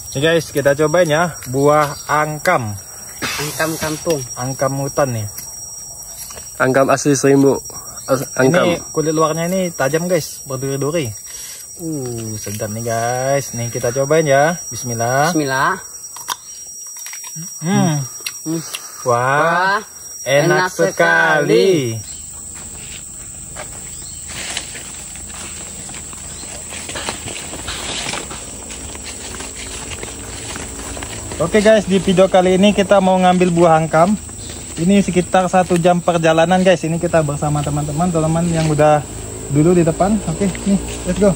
Nih guys, kita cobain ya buah angkam. Angkam kampung. Angkam hutan nih. Angkam asli Serimbu. Angkam. Ini kulit luarnya ini tajam guys, berduri-duri. Sedap nih guys. Nih kita cobain ya. Bismillah. Bismillah. Wah, enak sekali. Oke guys, di video kali ini kita mau ngambil buah angkam. Ini sekitar 1 jam perjalanan guys. Ini kita bersama teman-teman yang udah dulu di depan. Oke, nih, let's go.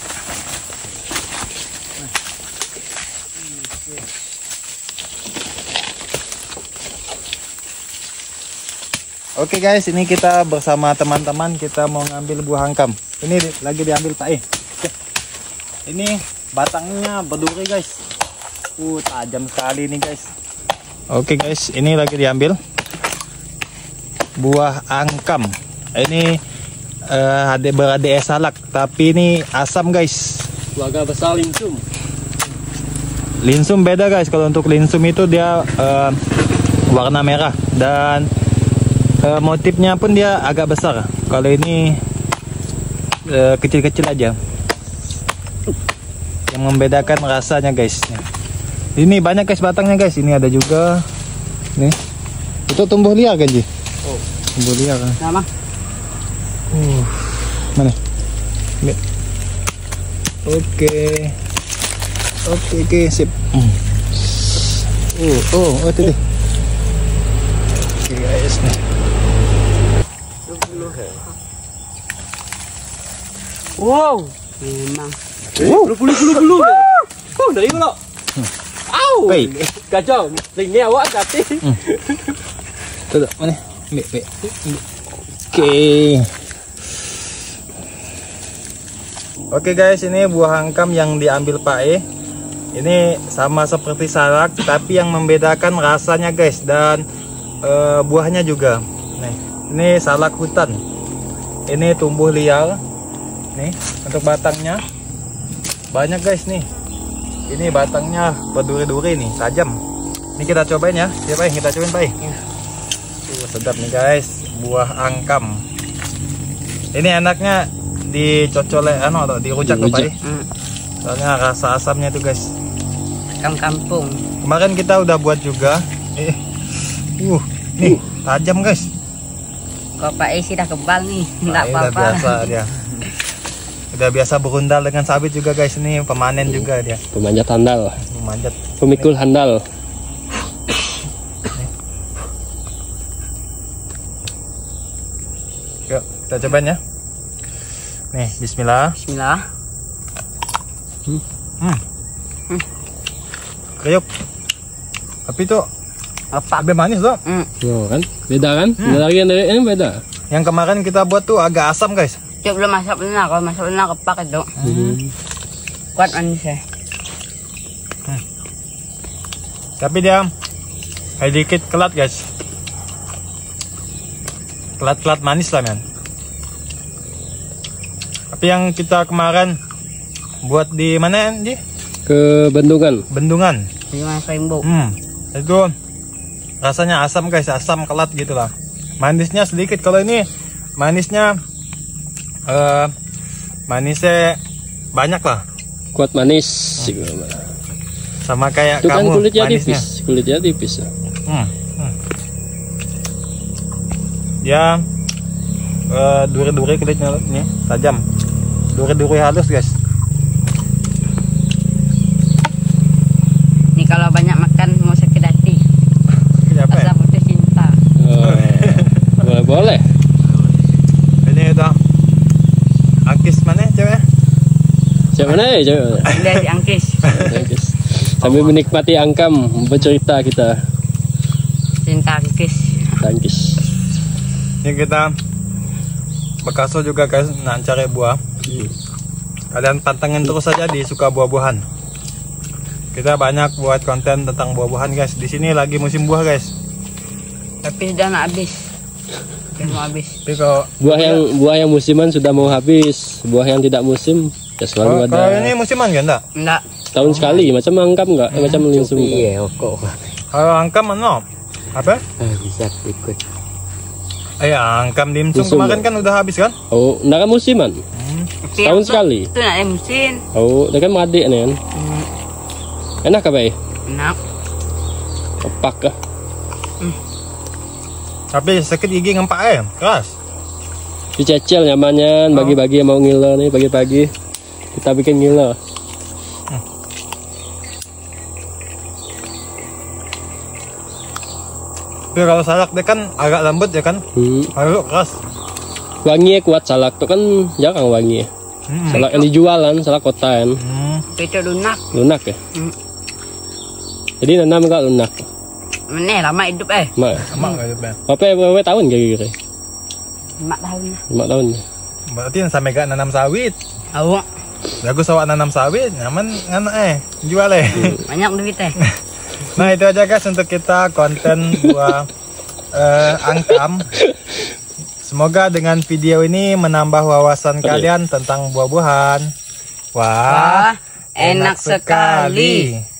Oke guys, ini kita bersama teman-teman kita mau ngambil buah angkam. Ini lagi diambil Pak E. Ini batangnya berduri guys. Tajam sekali nih guys. Oke guys, ini lagi diambil buah angkam. Ini beradik salak, tapi ini asam guys. Agak besar linsum. Linsum beda guys. Kalau untuk linsum itu dia warna merah dan motifnya pun dia agak besar. Kalau ini kecil-kecil aja. Yang membedakan rasanya guys. Ini banyak guys batangnya guys. Ini ada juga. Nih. Itu tumbuh liar kan Ji? Oh. Tumbuh liar kan? Sama. Mana? Ini. Oke. Oke, sip. Itu deh. Oke guys nih. Wow. Memang. Bulu. Dari mana? Baik. Kacau. Ini awak tapi. Tuh, mana? Oke. Oke guys, ini buah angkam yang diambil Pak E. Ini sama seperti salak, tapi yang membedakan rasanya guys dan buahnya juga. Nih, ini salak hutan. Ini tumbuh liar. Nih, untuk batangnya banyak guys nih. Ini batangnya berduri-duri nih, tajam. Ini kita cobain ya. Siapa yang kita cobain Pak E? Sedap nih guys, buah angkam. Ini enaknya dicocol atau dirujak tuh Pak E. Soalnya rasa asamnya tuh guys. Angkam kampung. Kemarin kita udah buat juga. Nih tajam guys. Kalau Pak E sih dah kebal nih, enggak Udah apa-apa. biasa dia. Udah biasa berundal dengan sabit juga guys. Ini pemanen juga dia. Pemanjat handal. Memanjat. Pemikul handal. Yuk kita cobain ya. Nih bismillah. Bismillah. Kriuk. Tapi itu Apa? lebih manis tuh. Oh kan? Beda kan? Beda lagi yang dari ini beda. Yang kemarin kita buat tuh agak asam guys. Cuk belum masak benar, kalau masak benar kepak itu. Kuat manisnya. Tapi dia sedikit kelat guys. Kelat-kelat manis lah men. Tapi yang kita kemarin buat di mana Ji? Ke Bendungan. Bendungan. Bendungan Serimbu. Itu rasanya asam guys, asam kelat gitu lah. Manisnya sedikit. Kalau ini manisnya manisnya banyak lah. Kuat manis. Sama kayak Itu kan kamu kulitnya manisnya. tipis. Kulitnya tipis. Ya duri-duri kulitnya nih, tajam. Duri-duri halus guys. Nih kalau banyak makan mau sakit hati. Kenapa ya? Rasa putus cinta. Boleh. Ini udah angkis mana cewek? Cewek mana ya cewek? Udah diangkis. Sambil menikmati angkam, bercerita kita. Cinta angkis. Tangkis. Ini kita Bekaso juga guys, nak cari buah. Kalian pantengin terus saja di Suka Buah-buahan. Kita banyak buat konten tentang buah-buahan guys. Di sini lagi musim buah guys. Tapi sudah nak habis. Sudah mau habis. Tapi kalau Buah yang musiman sudah mau habis. Buah yang tidak musim ya selalu ada. Kalau ini musiman kan enggak? Enggak. setahun sekali macam angkam enggak? Macam linsum. Iya, kok. Kalau angkam ano? Apa? Bisa ikut. Angkam dimsum Dimsum, kemarin kan udah habis kan? Oh, nak musiman. Setahun sekali. Itu nak ada musim. Oh, dia kan adik nih kan. Enak apa ya? Enak. Kepak kah? Tapi sakit gigi ngempak keras. Dicecil nyamannya, bagi-bagi yang mau ngilo nih pagi-pagi. Kita bikin ngilo. Tapi kalau salak dia kan agak lembut ya kan? Kalau keras. Wangi kuat salak tuh kan jarang wangi. Salak yang dijualan, salak kota kan. Itu lunak. Lunak ya. Jadi nanam enggak lunak. Meneh lama hidup Mak. Sama kayak gitu. Berapa tahun kira-kira? 5 tahun. 5 tahun. Berarti yang sampai gak nanam sawit. Awak Bagus awak nanam sawit, nyaman jual banyak duit Nah itu aja guys untuk kita konten buah angkam. Semoga dengan video ini menambah wawasan kalian tentang buah-buahan. Wah, enak sekali.